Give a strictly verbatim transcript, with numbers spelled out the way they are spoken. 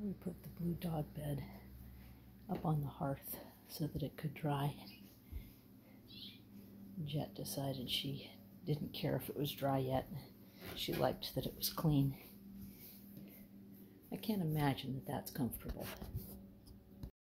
We put the blue dog bed up on the hearth so that it could dry. Jet decided she didn't care if it was dry yet. She liked that it was clean. I can't imagine that that's comfortable.